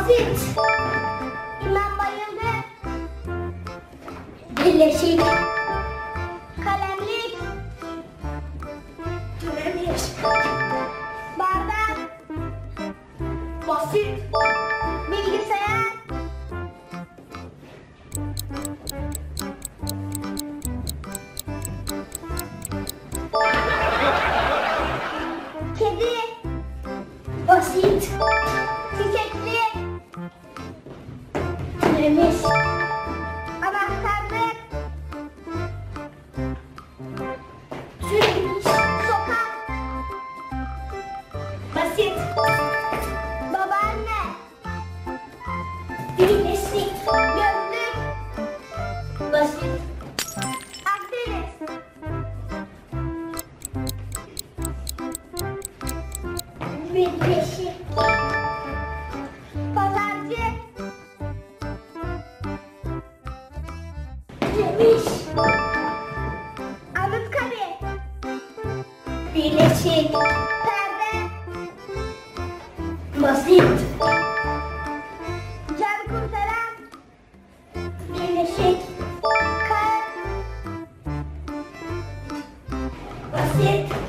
Basit. İmam bayıldı. Birleşik. Kalemlik. Kalemlik. Bardak. Basit. Bilgisayar. Kedi. Basit. Çiçekli. Temiz. Anahtarlık. Sürgüç. Sokak. Basit. Babaanne. Birleşik. Gözlük. Basit. Akdeniz. Birleşik. Pazarcı. Yemiş. Anıtkabir. Birleşik. Perde. Basit. Can kurtaran. Birleşik. Kar. Basit.